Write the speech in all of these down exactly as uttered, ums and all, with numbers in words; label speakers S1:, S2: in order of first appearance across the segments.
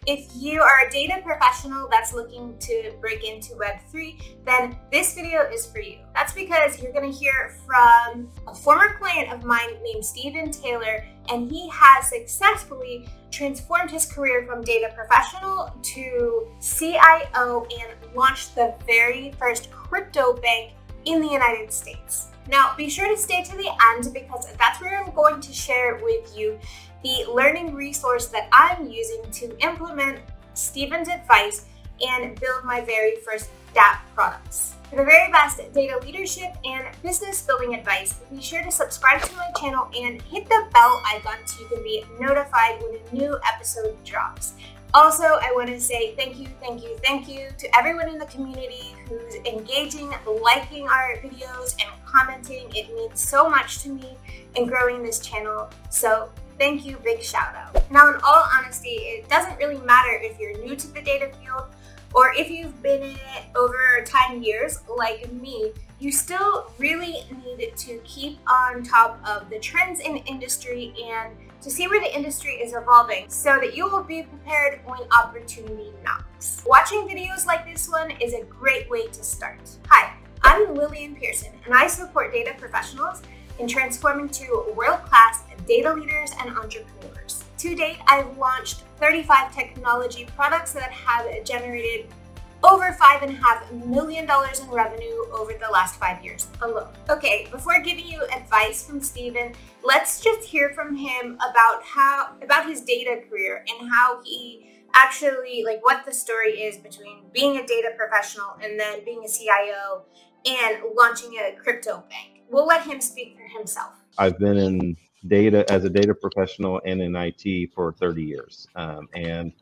S1: If you are a data professional that's looking to break into Web three, then this video is for you. That's because you're going to hear from a former client of mine named Stephen Taylor, and he has successfully transformed his career from data professional to C I O and launched the very first crypto bank in the United States. Now, be sure to stay to the end because that's where I'm going to share with you the learning resource that I'm using to implement Stephen's advice and build my very first DApp products. For the very best data leadership and business building advice, be sure to subscribe to my channel and hit the bell icon so you can be notified when a new episode drops. Also, I want to say thank you, thank you, thank you to everyone in the community who's engaging, liking our videos, and commenting. It means so much to me in growing this channel. So thank you, big shout out. Now, in all honesty, it doesn't really matter if you're new to the data field or if you've been in it over ten years like me, you still really need to keep on top of the trends in the industry and to see where the industry is evolving so that you will be prepared when opportunity knocks. Watching videos like this one is a great way to start. Hi, I'm Lillian Pierson, and I support data professionals in transforming to world-class data leaders and entrepreneurs. To date, I've launched thirty-five technology products that have generated over five and a half million dollars in revenue over the last five years alone. Okay, before giving you advice from Stephen, let's just hear from him about how about his data career and how he actually, like what the story is between being a data professional and then being a C I O and launching a crypto bank. We'll let him speak for himself.
S2: I've been in data as a data professional and in I T for thirty years, um, and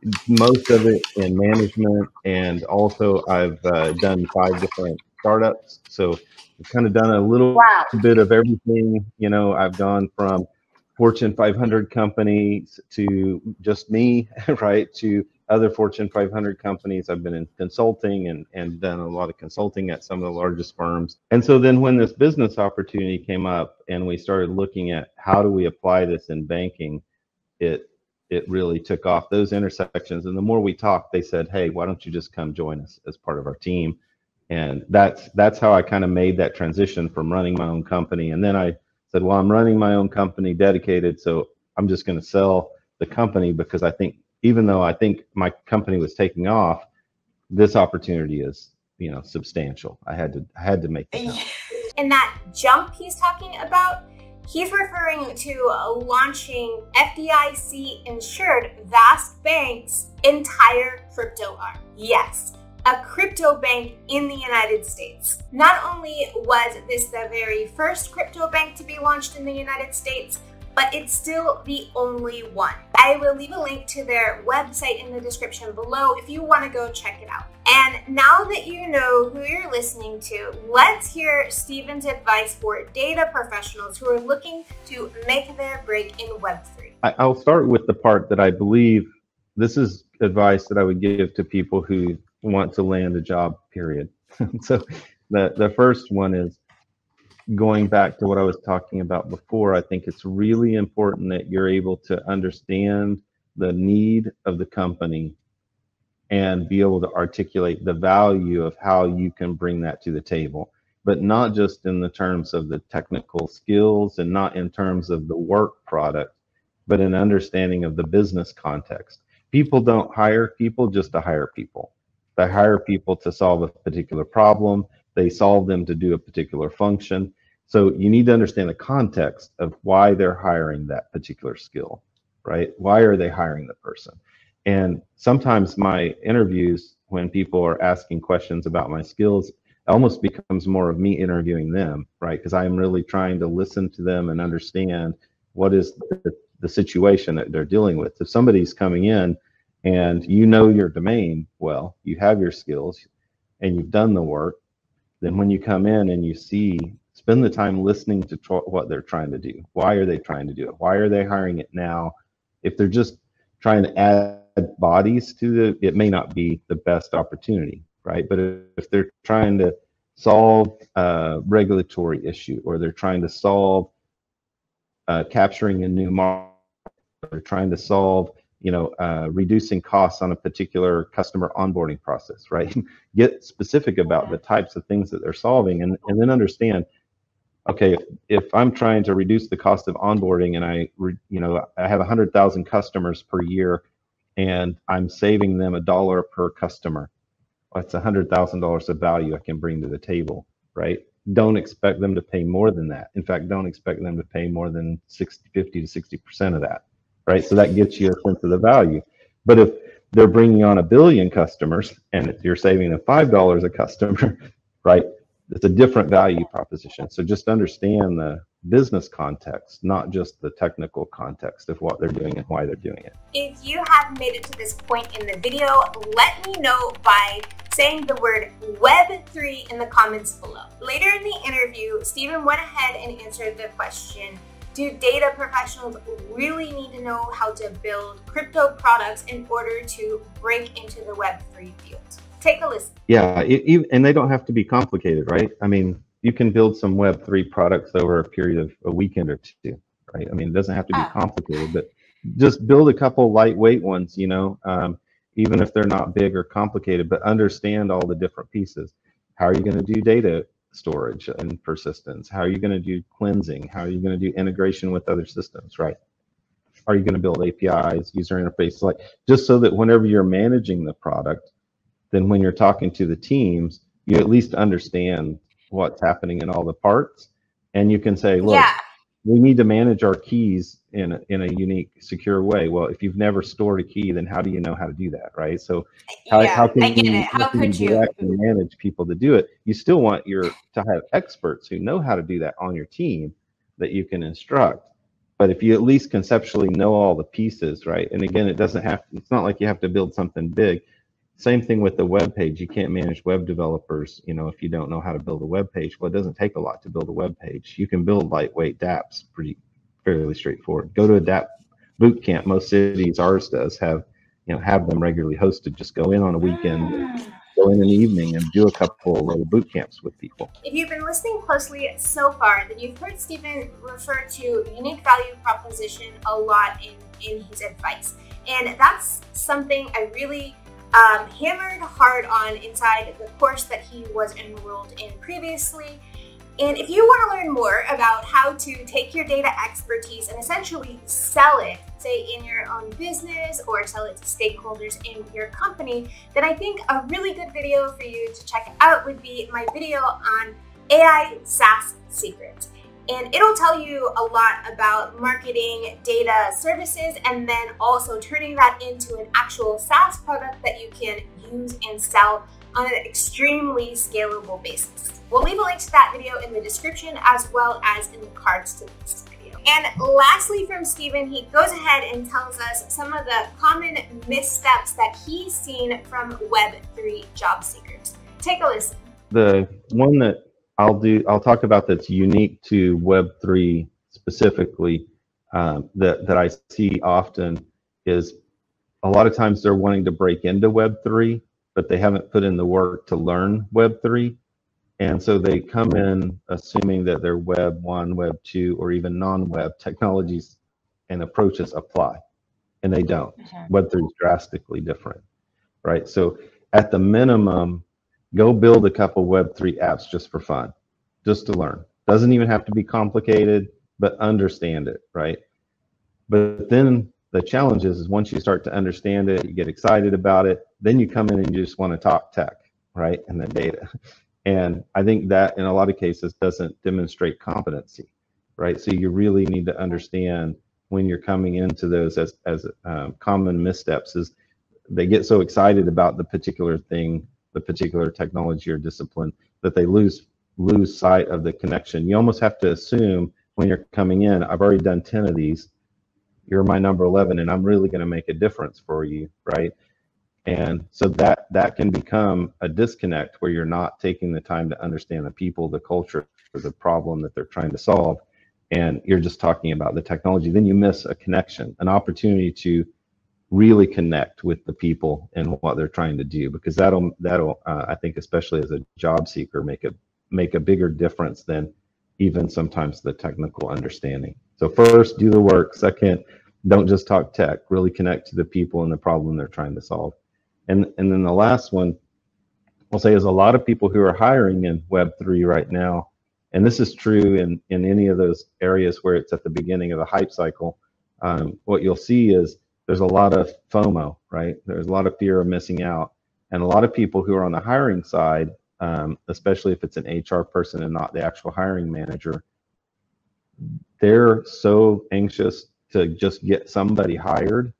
S2: most of it in management, and also I've uh, done five different startups. So I've kind of done a little wow. bit of everything. You know, I've gone from Fortune five hundred companies to just me, right, to other Fortune five hundred companies. I've been in consulting and, and done a lot of consulting at some of the largest firms. And so then when this business opportunity came up and we started looking at how do we apply this in banking, it it really took off, those intersections. And the more we talked, they said, hey, why don't you just come join us as part of our team? And that's that's how I kind of made that transition from running my own company. And then I said, well, I'm running my own company dedicated, so I'm just going to sell the company because I think, even though I think my company was taking off, this opportunity is, you know, substantial. I had to, I had to make it happen.
S1: And that jump he's talking about, he's referring to launching F D I C insured Vast Bank's entire crypto arm. Yes, a crypto bank in the United States. Not only was this the very first crypto bank to be launched in the United States, but it's still the only one. I will leave a link to their website in the description below if you want to go check it out. And now that you know who you're listening to, let's hear Stephen's advice for data professionals who are looking to make their break in Web three.
S2: I'll start with the part that I believe this is advice that I would give to people who want to land a job, period. So the, the first one is, going back to what I was talking about before, I think it's really important that you're able to understand the need of the company and be able to articulate the value of how you can bring that to the table, but not just in the terms of the technical skills and not in terms of the work product, but an understanding of the business context. People don't hire people just to hire people. They hire people to solve a particular problem. They solve them to do a particular function. So you need to understand the context of why they're hiring that particular skill, right? Why are they hiring the person? And sometimes my interviews, when people are asking questions about my skills, it almost becomes more of me interviewing them, right? Because I'm really trying to listen to them and understand what is the, the situation that they're dealing with. If somebody's coming in and you know your domain well, you have your skills and you've done the work, then when you come in and you see, spend the time listening to what they're trying to do. Why are they trying to do it? Why are they hiring it now? If they're just trying to add bodies to the, it may not be the best opportunity, right? But if they're trying to solve a regulatory issue, or they're trying to solve uh, capturing a new market, or trying to solve you know, uh, reducing costs on a particular customer onboarding process, right? Get specific about the types of things that they're solving, and, and then understand, okay, if, if I'm trying to reduce the cost of onboarding and I, re, you know, I have one hundred thousand customers per year and I'm saving them a dollar per customer, well, that's one hundred thousand dollars of value I can bring to the table, right? Don't expect them to pay more than that. In fact, don't expect them to pay more than sixty, fifty to sixty percent of that, right? So that gets you a sense of the value. But if they're bringing on a billion customers and you're saving them five dollars a customer, right? It's a different value proposition. So just understand the business context, not just the technical context of what they're doing and why they're doing it.
S1: If you have made it to this point in the video, let me know by saying the word web three in the comments below. Later in the interview, Stephen went ahead and answered the question, do data professionals really need to know how to build crypto products in order to break into the web three field? Take a listen.
S2: Yeah, it, it, and they don't have to be complicated, right? I mean, you can build some web three products over a period of a weekend or two, right? I mean, it doesn't have to be ah. complicated, but just build a couple lightweight ones, you know, um, even if they're not big or complicated, but understand all the different pieces. How are you going to do data storage and persistence? How are you going to do cleansing? How are you going to do integration with other systems, right? Are you going to build A P Is, user interfaces, like just so that whenever you're managing the product, then when you're talking to the teams, you at least understand what's happening in all the parts, and you can say, look, yeah. we need to manage our keys in a, in a unique, secure way. Well, if you've never stored a key, then how do you know how to do that, right? So how,
S1: yeah,
S2: how can
S1: I get
S2: you,
S1: it. How, how could you
S2: direct and manage people to do it? You still want your to have experts who know how to do that on your team that you can instruct. But if you at least conceptually know all the pieces, right? And again, it doesn't have, it's not like you have to build something big. Same thing with the web page. You can't manage web developers, you know, if you don't know how to build a web page. Well, it doesn't take a lot to build a web page. You can build lightweight dapps pretty fairly straightforward. Go to a dapp boot camp. Most cities, ours does have, you know, have them regularly hosted. Just go in on a weekend, go in an evening, and do a couple of little boot camps with people.
S1: If you've been listening closely so far, then you've heard Stephen refer to unique value proposition a lot in in his advice, and that's something I really Um, hammered hard on inside the course that he was enrolled in previously. And if you want to learn more about how to take your data expertise and essentially sell it, say in your own business or sell it to stakeholders in your company, then I think a really good video for you to check out would be my video on A I SaaS secrets. And it'll tell you a lot about marketing data services and then also turning that into an actual SaaS product that you can use and sell on an extremely scalable basis. We'll leave a link to that video in the description as well as in the cards to this video. And lastly from Stephen, he goes ahead and tells us some of the common missteps that he's seen from web three job seekers. Take a listen.
S2: The one that I'll do, I'll talk about that's unique to web three specifically, um, that, that I see often is a lot of times they're wanting to break into web three, but they haven't put in the work to learn web three. And so they come in assuming that their web one, web two, or even non-web technologies and approaches apply, and they don't. Mm-hmm. web three is drastically different, right? So at the minimum, go build a couple web three apps just for fun, just to learn. Doesn't even have to be complicated, but understand it, right? But then the challenge is, is once you start to understand it, you get excited about it, then you come in and you just want to talk tech, right? And the data. And I think that in a lot of cases doesn't demonstrate competency, right? So you really need to understand when you're coming into those as, as um, common missteps is they get so excited about the particular thing, the particular technology or discipline, that they lose lose sight of the connection. You almost have to assume when you're coming in, I've already done ten of these, you're my number eleven, and I'm really going to make a difference for you, right? And so that that can become a disconnect where you're not taking the time to understand the people, the culture, or the problem that they're trying to solve, and you're just talking about the technology. Then you miss a connection, an opportunity to really connect with the people and what they're trying to do, because that'll that'll uh, I think, especially as a job seeker, make a make a bigger difference than even sometimes the technical understanding. So first, do the work. Second, don't just talk tech, really connect to the people and the problem they're trying to solve. And, and then the last one I'll say is a lot of people who are hiring in Web three right now, and this is true in, in any of those areas where it's at the beginning of the hype cycle, um, what you'll see is there's a lot of FOMO, right? There's a lot of fear of missing out. And a lot of people who are on the hiring side, um, especially if it's an H R person and not the actual hiring manager, they're so anxious to just get somebody hired,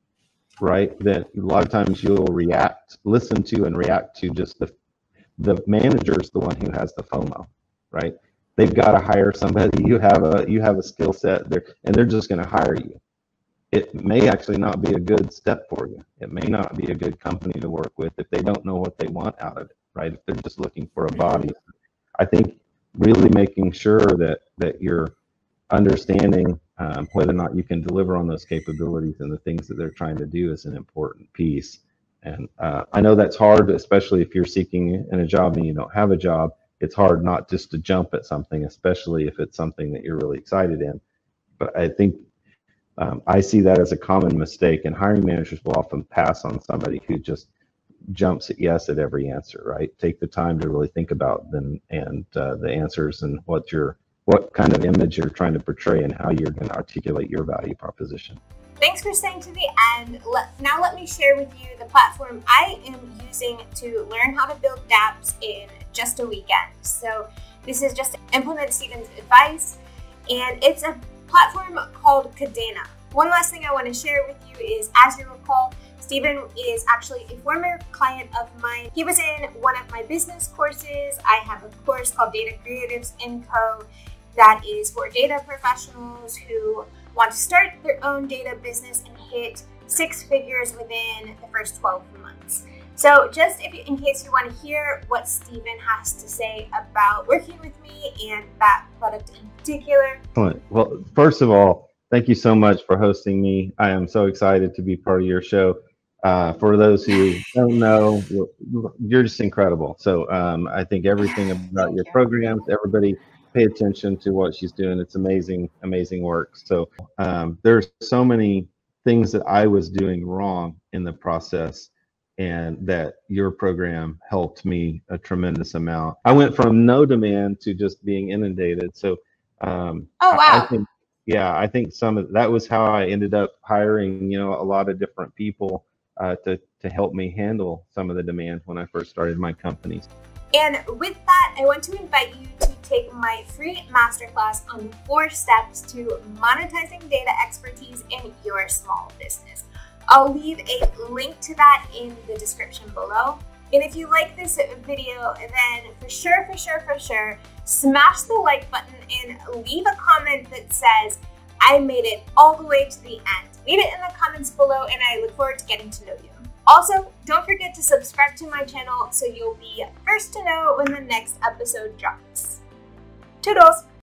S2: right? That a lot of times you'll react, listen to and react to just the, the manager's the one who has the FOMO, right? They've got to hire somebody. You have a, you have a skill set there and they're just going to hire you. It may actually not be a good step for you. It may not be a good company to work with if they don't know what they want out of it, right? If they're just looking for a body. I think really making sure that, that you're understanding um, whether or not you can deliver on those capabilities and the things that they're trying to do is an important piece. And uh, I know that's hard, especially if you're seeking in a job and you don't have a job. It's hard not just to jump at something, especially if it's something that you're really excited in. But I think um, I see that as a common mistake, and hiring managers will often pass on somebody who just jumps at yes at every answer, right? Take the time to really think about them and uh, the answers and what you're what kind of image you're trying to portray and how you're going to articulate your value proposition.
S1: Thanks for staying to the end. Let, now let me share with you the platform I am using to learn how to build dapps in just a weekend. So this is just to implement Steven's advice, and it's a platform called Data-Mania. One last thing I want to share with you is, as you recall, Steven is actually a former client of mine. He was in one of my business courses. I have a course called Data Creatives and Co. that is for data professionals who want to start their own data business and hit six figures within the first twelve months. So just if you, in case you want to hear what Steven has to say about working with me and that product in particular.
S2: Excellent. Well, first of all, thank you so much for hosting me. I am so excited to be part of your show. Uh, for those who don't know, you're just incredible. So um, I think everything about your programs, everybody pay attention to what she's doing. It's amazing, amazing work. So um, there's so many things that I was doing wrong in the process, and that your program helped me a tremendous amount. I went from no demand to just being inundated. So um,
S1: oh wow.
S2: I, I think, yeah, I think some of that was how I ended up hiring, you know, a lot of different people uh, to, to help me handle some of the demand when I first started my companies.
S1: And with that, I want to invite you to take my free masterclass on the four steps to monetizing data expertise in your small business. I'll leave a link to that in the description below. And if you like this video, then for sure, for sure, for sure, smash the like button and leave a comment that says, I made it all the way to the end. Leave it in the comments below, and I look forward to getting to know you. Also, don't forget to subscribe to my channel so you'll be first to know when the next episode drops. Toodles!